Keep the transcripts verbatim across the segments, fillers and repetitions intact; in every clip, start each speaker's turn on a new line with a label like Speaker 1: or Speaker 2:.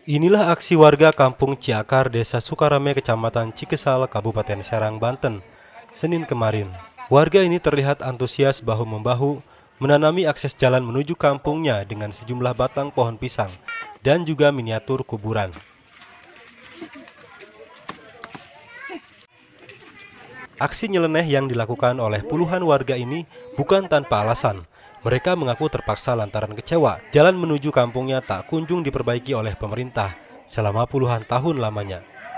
Speaker 1: Inilah aksi warga Kampung Ciakar, Desa Sukarame, Kecamatan Cikesal, Kabupaten Serang, Banten, Senin kemarin. Warga ini terlihat antusias bahu-membahu menanami akses jalan menuju kampungnya dengan sejumlah batang pohon pisang dan juga miniatur kuburan. Aksi nyeleneh yang dilakukan oleh puluhan warga ini bukan tanpa alasan. Mereka mengaku terpaksa lantaran kecewa jalan menuju kampungnya tak kunjung diperbaiki oleh pemerintah selama puluhan tahun lamanya.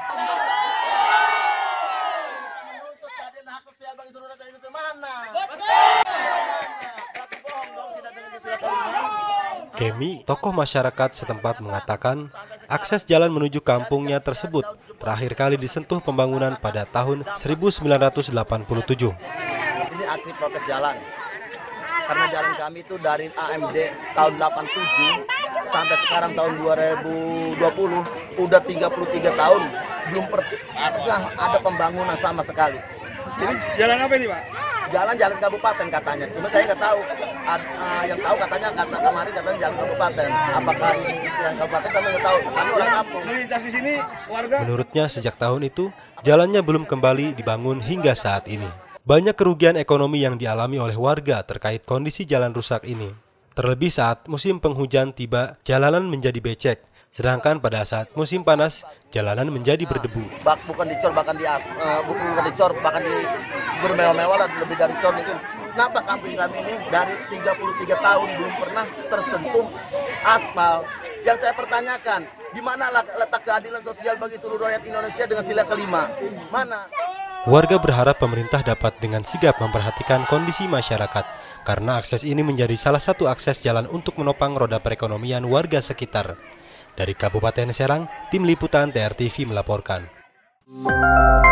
Speaker 1: Kemi, tokoh masyarakat setempat, mengatakan akses jalan menuju kampungnya tersebut terakhir kali disentuh pembangunan pada tahun seribu sembilan ratus delapan puluh tujuh.
Speaker 2: Ini aksi protes jalan, karena jalan kami itu dari A M D tahun delapan puluh tujuh sampai sekarang tahun dua ribu dua puluh, udah tiga puluh tiga tahun belum pernah ada pembangunan sama sekali.
Speaker 3: Jadi jalan apa ini, Pak?
Speaker 2: Jalan-jalan kabupaten katanya, cuma saya nggak tahu. Ad, uh, yang tahu katanya kata kemarin katanya jalan kabupaten. Apakah ini jalan kabupaten kami nggak tahu. Kami orang kampung.
Speaker 3: Melintas di sini warga.
Speaker 1: Menurutnya sejak tahun itu jalannya belum kembali dibangun hingga saat ini. Banyak kerugian ekonomi yang dialami oleh warga terkait kondisi jalan rusak ini. Terlebih saat musim penghujan tiba, jalanan menjadi becek. Sedangkan pada saat musim panas, jalanan menjadi berdebu.
Speaker 2: Bak bukan dicor, bahkan di uh, bukan dicor, bahkan di bermewah-mewah lah, lebih dari cor mungkin. Kenapa kampung kami ini dari tiga puluh tiga tahun belum pernah tersentuh aspal? Yang saya pertanyakan, di mana letak keadilan sosial bagi seluruh rakyat Indonesia dengan sila kelima? Mana?
Speaker 1: Warga berharap pemerintah dapat dengan sigap memperhatikan kondisi masyarakat, karena akses ini menjadi salah satu akses jalan untuk menopang roda perekonomian warga sekitar. Dari Kabupaten Serang, Tim Liputan T R T V melaporkan.